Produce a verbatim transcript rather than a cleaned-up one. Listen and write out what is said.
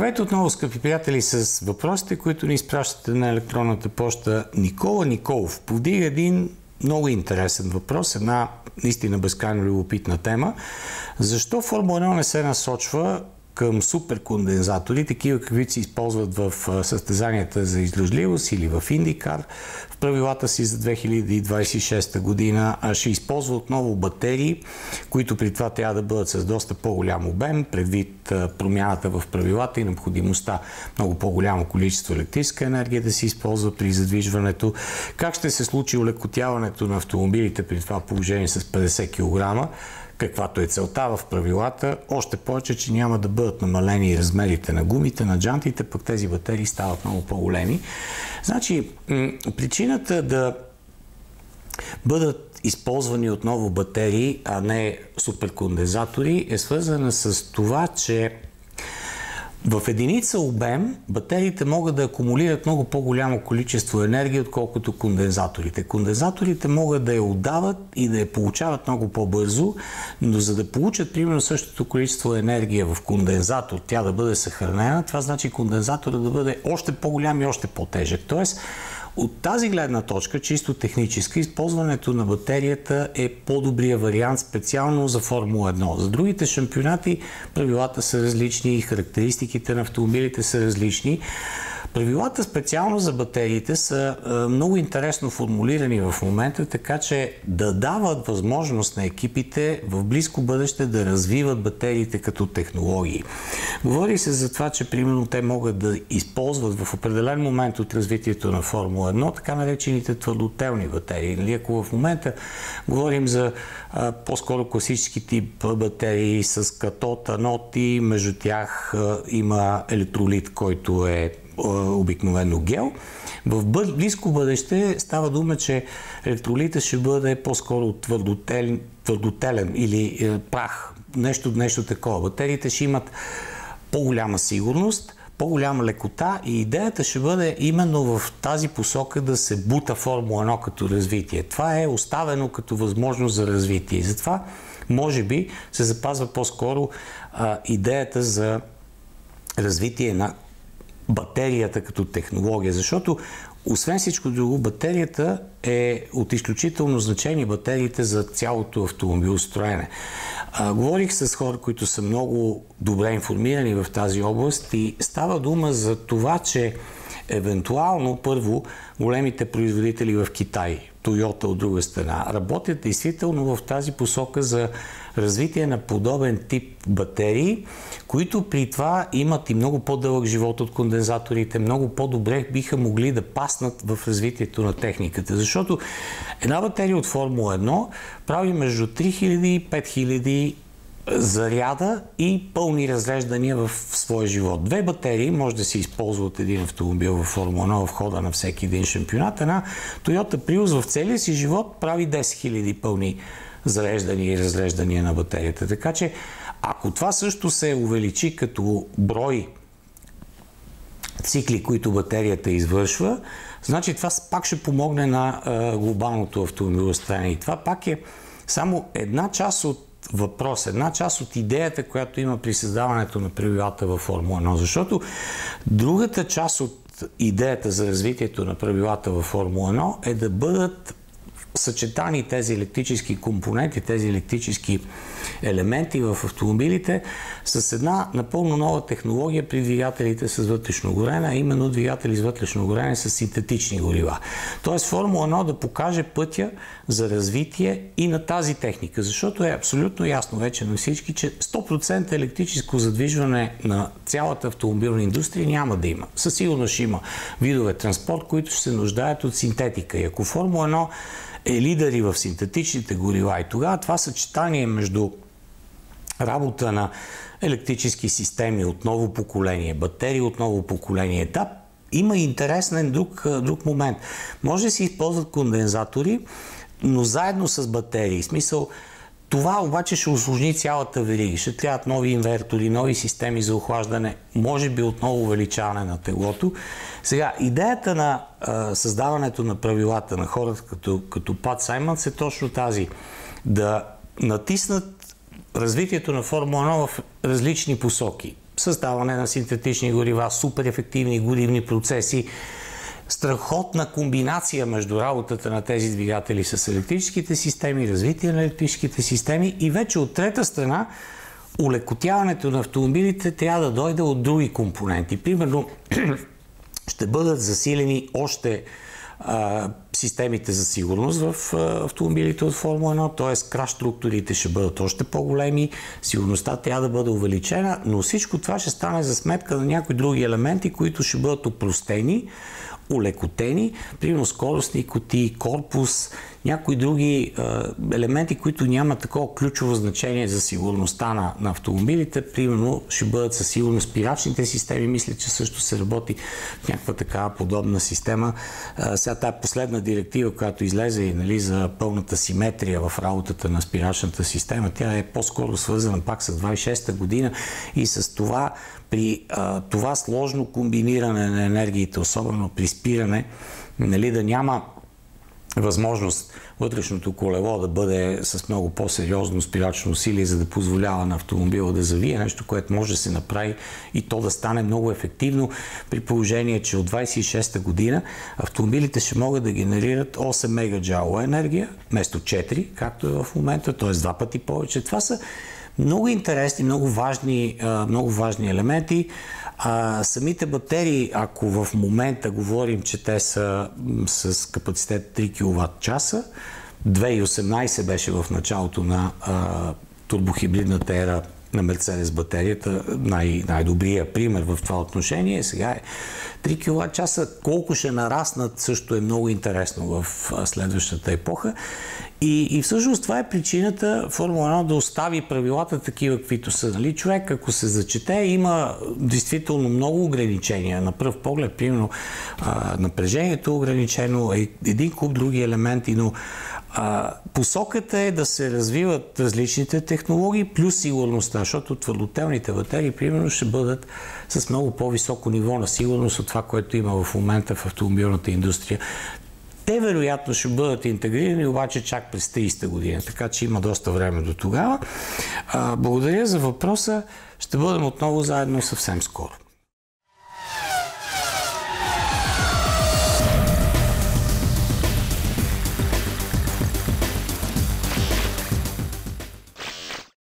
Здравейте отново, скъпи приятели, с въпросите, които ни изпращате на електронната поща. Никола Николов повдига един много интересен въпрос, една наистина безкрайно любопитна тема. Защо Формула едно не се насочва към суперкондензатори, такива каквито се използват в състезанията за издръжливост или в Индикар, в правилата си за две хиляди двадесет и шеста година, а ще използва отново батерии, които при това трябва да бъдат с доста по-голям обем, предвид промяната в правилата и необходимостта много по-голямо количество електрическа енергия да се използва при задвижването. Как ще се случи улекотяването на автомобилите при това положение с петдесет килограма? Каквато е целта в правилата, още повече, че няма да бъдат намалени размерите на гумите, на джантите, пък тези батерии стават много по-големи. Значи, причината да бъдат използвани отново батерии, а не суперкондензатори, е свързана с това, че в единица обем батериите могат да акумулират много по-голямо количество енергия, отколкото кондензаторите. Кондензаторите могат да я отдават и да я получават много по-бързо, но за да получат примерно същото количество енергия в кондензатор, тя да бъде съхранена, това значи кондензаторът да бъде още по-голям и още по-тежък. Тоест, от тази гледна точка, чисто техническа, използването на батерията е по-добрия вариант специално за Формула едно. За другите шампионати правилата са различни, характеристиките на автомобилите са различни. Правилата специално за батериите са е, много интересно формулирани в момента, така че да дават възможност на екипите в близко бъдеще да развиват батериите като технологии. Говори се за това, че примерно те могат да използват в определен момент от развитието на Формула едно така наречените твърдотелни батерии. Нали, ако в момента говорим за а, по-скоро класически тип батерии с катод, анод и между тях а, има електролит, който е обикновено гел. В близко бъдеще става дума, че електролитът ще бъде по-скоро твърдотелен, твърдотелен или е, прах. Нещо, нещо такова. Батериите ще имат по-голяма сигурност, по-голяма лекота и идеята ще бъде именно в тази посока да се бута Формула едно като развитие. Това е оставено като възможност за развитие. И затова, може би, се запазва по-скоро а, идеята за развитие на батерията като технология, защото освен всичко друго, батерията е от изключително значение, батериите за цялото автомобилостроене. А, говорих с хора, които са много добре информирани в тази област и става дума за това, че евентуално първо големите производители в Китай, Toyota от друга страна, работят действително в тази посока за развитие на подобен тип батерии, които при това имат и много по-дълъг живот от кондензаторите, много по-добре биха могли да паснат в развитието на техниката. Защото една батерия от Формула едно прави между три хиляди и пет хиляди заряда и пълни разреждания в своя живот. Две батерии може да се използва от един автомобил в Формула едно в хода на всеки един шампионат. Една Toyota Prius в целия си живот прави десет хиляди пълни зареждания и разреждания на батерията. Така че, ако това също се увеличи като брой цикли, които батерията извършва, значи това пак ще помогне на а, глобалното автомобилостроене. И това пак е само една част от въпрос, една част от идеята, която има при създаването на правилата във Формула едно. Защото другата част от идеята за развитието на правилата във Формула едно е да бъдат съчетани тези електрически компоненти, тези електрически елементи в автомобилите с една напълно нова технология при двигателите с вътрешно горене, а именно двигатели с вътрешно горене с синтетични горива. Тоест Формула едно да покаже пътя за развитие и на тази техника, защото е абсолютно ясно вече на всички, че сто процента електрическо задвижване на цялата автомобилна индустрия няма да има. Със сигурност ще има видове транспорт, които ще се нуждаят от синтетика. И ако Формула едно е лидери в синтетичните горива и тогава това съчетание между работа на електрически системи от ново поколение, батерии от ново поколение, да, има интересен друг, друг момент. Може да се използват кондензатори, но заедно с батерии. В смисъл, това обаче ще усложни цялата верига. Ще трябват нови инвертори, нови системи за охлаждане, може би отново увеличаване на теглото. Сега, идеята на а, създаването на правилата на хората като, като Пат Саймънс е точно тази. Да натиснат развитието на Формула едно в различни посоки. създаване на синтетични горива, супер ефективни горивни процеси, страхотна комбинация между работата на тези двигатели с електрическите системи, развитие на електрическите системи и вече от трета страна улекотяването на автомобилите трябва да дойде от други компоненти. Примерно ще бъдат засилени още а, системите за сигурност в а, автомобилите от Формула едно, т.е. краш структурите ще бъдат още по-големи, сигурността трябва да бъде увеличена, но всичко това ще стане за сметка на някои други елементи, които ще бъдат опростени, улекотени, примерно скоростни кутии, корпус, някои други е, елементи, които нямат такова ключово значение за сигурността на, на автомобилите. Примерно ще бъдат със сигурност спирачните системи. Мисля, че също се работи в някаква такава подобна система. Е, сега тази последна директива, която излезе и, нали, за пълната симетрия в работата на спирачната система, тя е по-скоро свързана пак с двайсет и шеста година и с това при а, това сложно комбиниране на енергиите, особено при спиране, нали, да няма възможност вътрешното колело да бъде с много по-сериозно спирачно усилие, за да позволява на автомобила да завие, нещо, което може да се направи и то да стане много ефективно, при положение, че от двайсет и шеста година автомобилите ще могат да генерират осем мегаджаула енергия, вместо четири, както е в момента, т.е. два пъти повече. Това са много интересни, много важни, много важни елементи. А, самите батерии, ако в момента говорим, че те са с капацитет три киловат часа, две хиляди и осемнайсета беше в началото на а, турбохибридната ера на Мерцедес батерията, най- най-добрия пример в това отношение. Сега е три киловат часа. Колко ще нараснат, също е много интересно в следващата епоха. И, и всъщност това е причината Формула едно да остави правилата такива, каквито са. Нали? Човек, ако се зачете, има действително много ограничения. На пръв поглед, примерно, а, напрежението е ограничено, един куп други елементи, но а, посоката е да се развиват различните технологии плюс сигурността, защото твърдотелните батерии, примерно, ще бъдат с много по-високо ниво на сигурност от това, което има в момента в автомобилната индустрия. Те вероятно ще бъдат интегрирани, обаче чак през трийсета година, така че има доста време до тогава. А, благодаря за въпроса. Ще бъдем отново заедно съвсем скоро.